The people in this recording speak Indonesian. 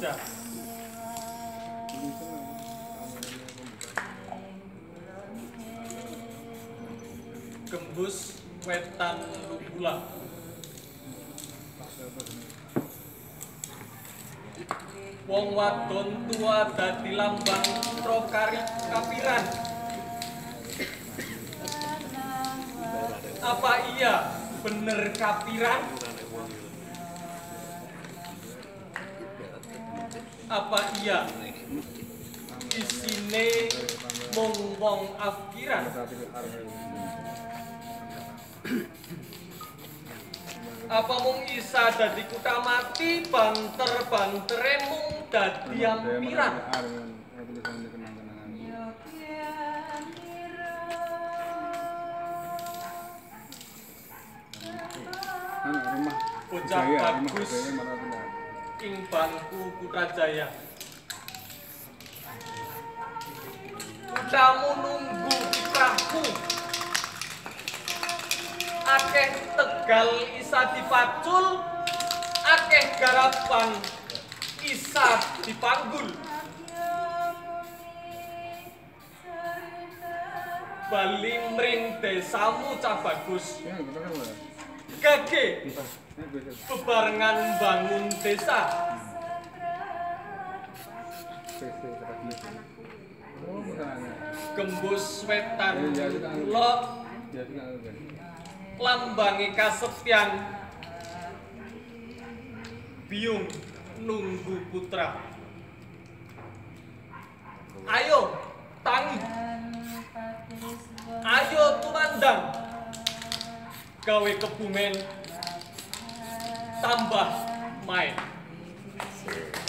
saja. Gembus wetan lubula. Wong wadon tua dadi lambang prokari kapiran. Apa iya bener kapiran? Apa iya isine mung wong afkiran? Apa mung isa dadi kutha mati, banter-bantere mung dadi ampiran? Bocah bagus ing bangku Putrajaya. Kamu nunggu kiprahmu. Akeh tegal isa dipacul, akeh garapan isa dipanggul. Bali mring desamu cah bagus. Gage bebarengan bangun desa. Gembus wetan kula lambangi kasepian, biung nunggu putra. Ayo tangi, ayo tumandang, gawe kebumen tambah main.